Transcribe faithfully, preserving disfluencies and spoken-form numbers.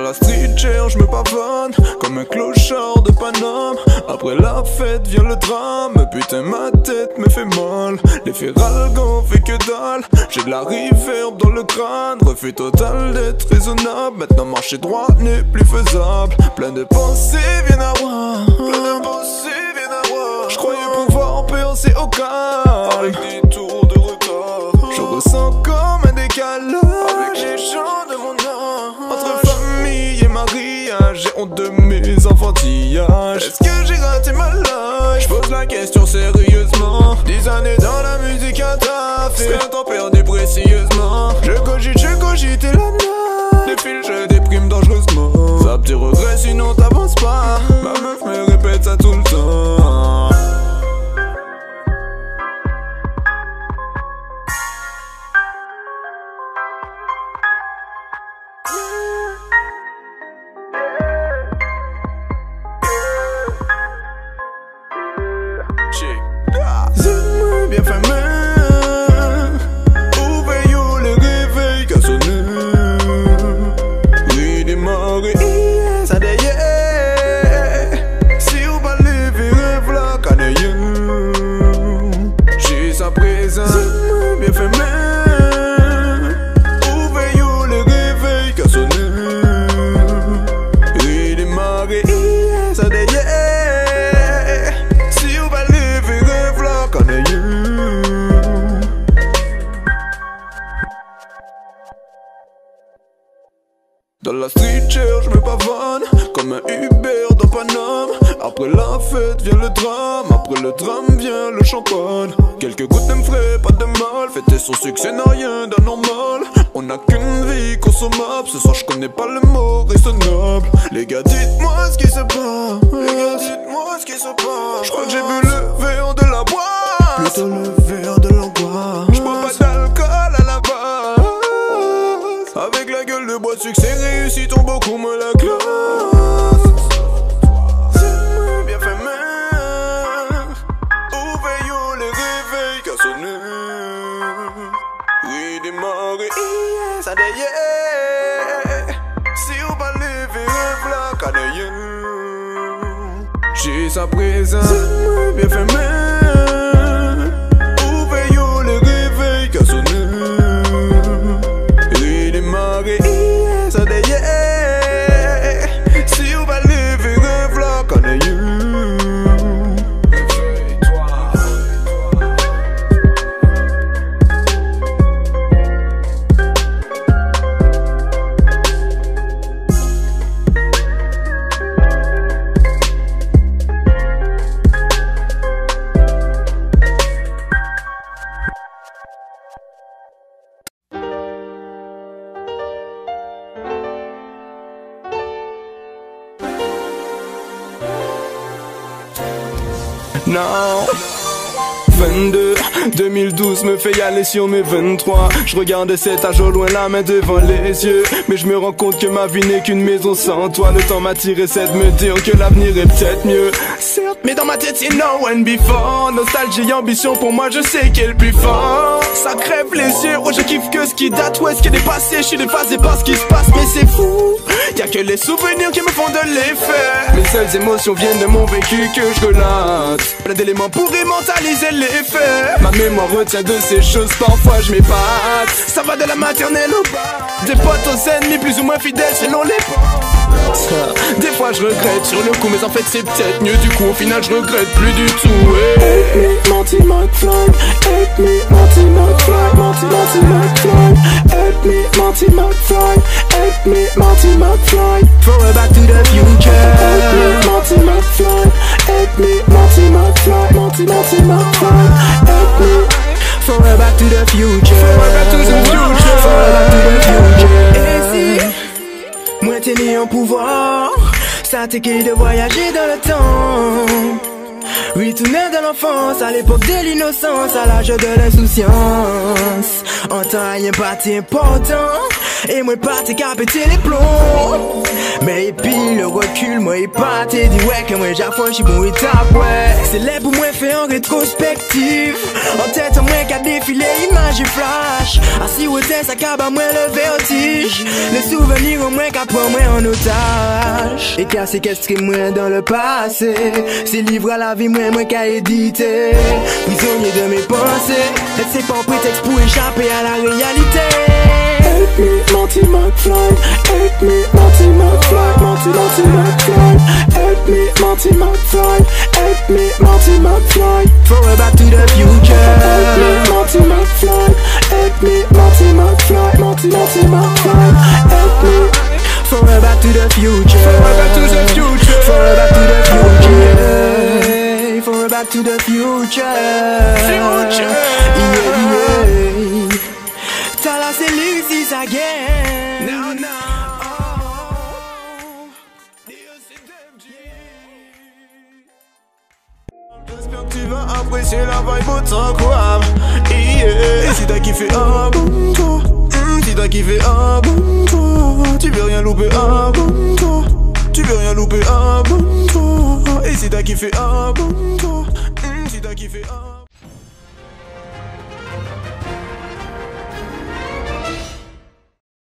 la street chair, je me pavane comme un clochard de Paname. Après la fête vient le drame. Putain ma tête me fait mal. L'effet ralgan fait que dalle. J'ai de la reverb dans le crâne. Refus total d'être raisonnable. Maintenant marcher droit n'est plus faisable. Plein de pensées viennent à moi. Plein de pensées viennent à moi. Je croyais pouvoir percer au calme avec des tours de retard. Je ressens comme un décalage avec les gens de mon âme. Entre famille et mariage, j'ai honte de mes enfantillages. Est-ce que j'ai raté ma life? Je pose la question sérieusement. Dix années dans la musique à taffer. C'est un temps perdu précieusement. Je cogite, je cogite et la night. Les fils, je déprime dangereusement. Ça petit regret sinon t'avances pas. Ma meuf me répète ça tout le temps. Zimmer bien fermé. Ouvrez-vous le réveil qu'a sonné. Oui, démarrer. Ça d'ailleurs. Si vous parlez, rêve la canaille. J'ai sa présence. Zimmer bien fermé. Ouvrez-vous le réveil qu'a sonné. Oui, démarrer. Ça d'ailleurs. Dans la street chair, je me pavane comme un Uber dans Paname. Après la fête vient le drame. Après le drame vient le champagne. Quelques gouttes ne me feraient pas de mal. Fêter son succès n'a rien d'anormal. On n'a qu'une vie consommable. Ce soir je connais pas le mot raisonnable. Les gars dites-moi ce qui se passe. Les gars dites-moi ce qui se passe. Je crois que j'ai bu le verre de la boîte. Plutôt le verre de l'angoisse. Je bois pas d'alcool à la base. Avec la gueule de bois de succès réussi ton beaucoup moins la classe. C'est bien fait même. Ouvrez-vous le réveil qu'a sonné. Oui démarrer. Ça d'ailleurs. Si vous parlez vers la canaille. J'ai sa présence. C'est bien fait même. Ouvrez-vous le réveil qu'a sonné. Ça d'ailleurs. Si vous parlez vers la canaille. Non. vingt-deux, deux mille douze me fait y aller sur mes vingt-trois. Je regarde cet âge au loin, la main devant les yeux. Mais je me rends compte que ma vie n'est qu'une maison sans toi. Le temps m'a tiré, c'est de me dire que l'avenir est peut-être mieux. Certes, mais dans ma tête c'est now and before. Nostalgie et ambition, pour moi je sais qui est le plus fort. Ça crève les yeux, oh je kiffe que ce qui date. Ouais, ce qui est dépassé, je suis déphasé par ce qui se passe. Mais c'est fou, y'a que les souvenirs qui me font de l'effet. Mes seules émotions viennent de mon vécu que je relate. Plein d'éléments pour immortaliser l'effet. Ma mémoire retient de ces choses, parfois je m'épate. Ça va de la maternelle au bas. Des potes aux ennemis plus ou moins fidèles selon les potes. Des fois je regrette sur le coup, mais en fait c'est peut-être mieux. Du coup au final je regrette plus du tout. Help me, Monty McFly. Help me, Monty McFly. Monty, Monty McFly. Help me, Monty McFly. Help me, Monty McFly. Throw it back to the future. Help me, Monty McFly. Help me, Monty McFly. Monty, Monty McFly. Help me. Throw it back to the future. Throw it back to the future. Throw it back to the future. Et si moi t'es mis en pouvoir, ça t'est qui de voyager dans le temps. Retourner dans l'enfance, à l'époque de l'innocence, à l'âge de l'insouciance. En temps rien pas important, Et moi pas t'es qu'à péter les plombs. Mais et puis le recul, moi et pas t'es dit ouais que moi j'affranchis bon étape ouais. C'est là pour moi faire en rétrospective. En tête en moi qu'à défiler image et flash. Assis où t'es ça cabe à moi le vertige. Les souvenirs au moins qu'à prendre moi en otage. Et qu'à séquestrer moi dans le passé. C'est livre à la vie moi moi qu'à éditer. Prisonnier de mes pensées. Et c'est pas un prétexte pour échapper à la réalité. Help me, Marty McFly. Help me, Marty McFly. Marty, Marty McFly. Help me, Marty McFly. Help me, Marty McFly. Forward back to the future. Help me, Marty McFly. Help me, Marty McFly. Marty, Marty McFly. Help me. Forward back to the future. Forward back to the future. Forward back to the future. Forward back to the future. Future. Yeah, yeah. Tell us the lyrics again. No, no. J'espère que tu vas apprécier la vibe autant quoi. Yeah. Et si t'as kiffé, abonne-toi. Mm, si t'as kiffé, abonne-toi. Tu veux rien louper, abonne-toi. Tu veux rien louper, abonne-toi. Et si t'as kiffé, abonne-toi. Mm, si t'as kiffé, abonne-toi.